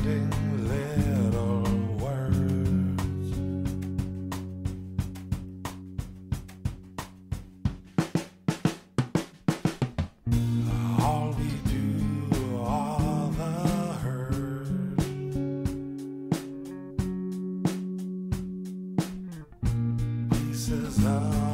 exchanging little words. All we do, all the hurt. Pieces of